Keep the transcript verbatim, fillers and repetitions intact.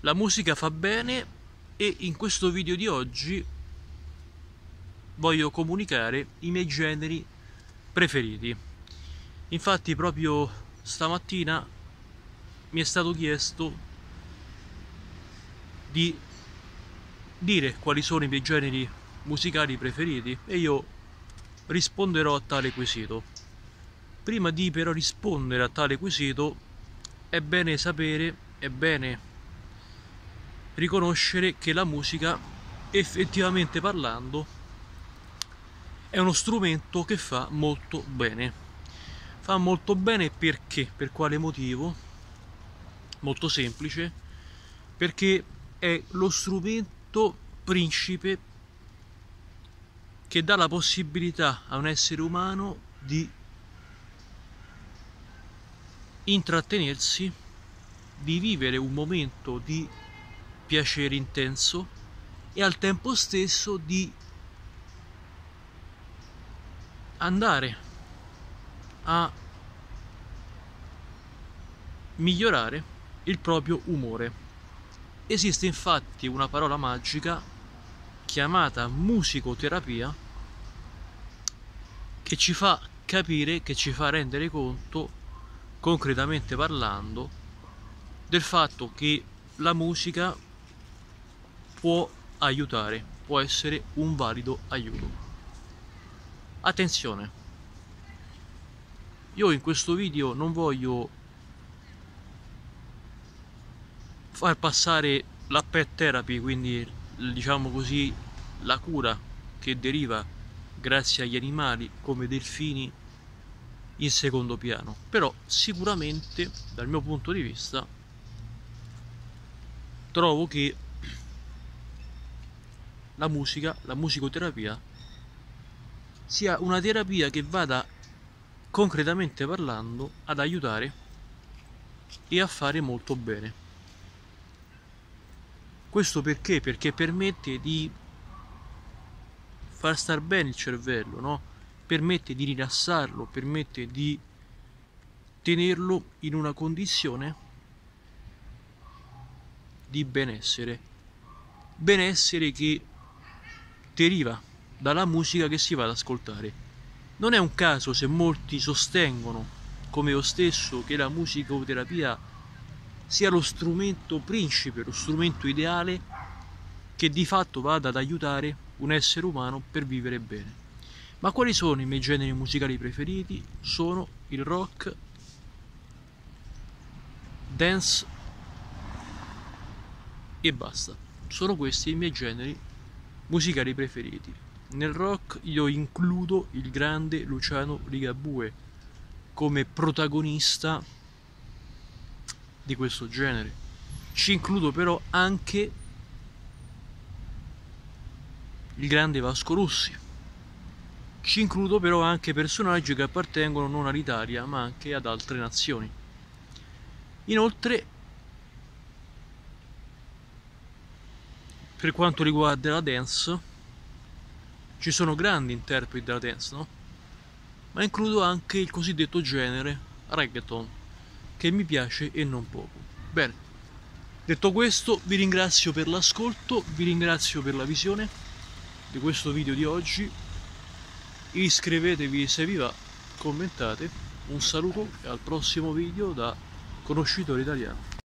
La musica fa bene e in questo video di oggi voglio comunicare i miei generi preferiti. Infatti proprio stamattina mi è stato chiesto di dire quali sono i miei generi musicali preferiti e io risponderò a tale quesito. Prima di però rispondere a tale quesito è bene sapere, è bene riconoscere che la musica, effettivamente parlando, è uno strumento che fa molto bene. Fa molto bene perché? Per quale motivo? Molto semplice, perché è lo strumento principe che dà la possibilità a un essere umano di intrattenersi, di vivere un momento di piacere intenso e al tempo stesso di andare a migliorare il proprio umore. Esiste infatti una parola magica chiamata musicoterapia che ci fa capire, che ci fa rendere conto, concretamente parlando, del fatto che la musica può aiutare, può essere un valido aiuto. Attenzione, io in questo video non voglio far passare la pet therapy, quindi diciamo così la cura che deriva grazie agli animali come delfini, in secondo piano, però sicuramente dal mio punto di vista trovo che la musica, la musicoterapia sia una terapia che vada, concretamente parlando, ad aiutare e a fare molto bene. Questo perché? Perché permette di far star bene il cervello, no? Permette di rilassarlo, permette di tenerlo in una condizione di benessere. Benessere che deriva dalla musica che si va ad ascoltare. Non è un caso se molti sostengono, come io stesso, che la musicoterapia sia lo strumento principe, lo strumento ideale che di fatto vada ad aiutare un essere umano per vivere bene. Ma quali sono i miei generi musicali preferiti? Sono il rock, dance e basta. Sono questi i miei generi musicali preferiti. Nel rock io includo il grande Luciano Ligabue come protagonista di questo genere. Ci includo però anche il grande Vasco Rossi. Ci includo però anche personaggi che appartengono non all'Italia ma anche ad altre nazioni. Inoltre, per quanto riguarda la dance, ci sono grandi interpreti della dance, no? Ma includo anche il cosiddetto genere reggaeton, che mi piace e non poco. Bene, detto questo, vi ringrazio per l'ascolto, vi ringrazio per la visione di questo video di oggi. Iscrivetevi se vi va, commentate. Un saluto e al prossimo video da Conoscitore Italiano.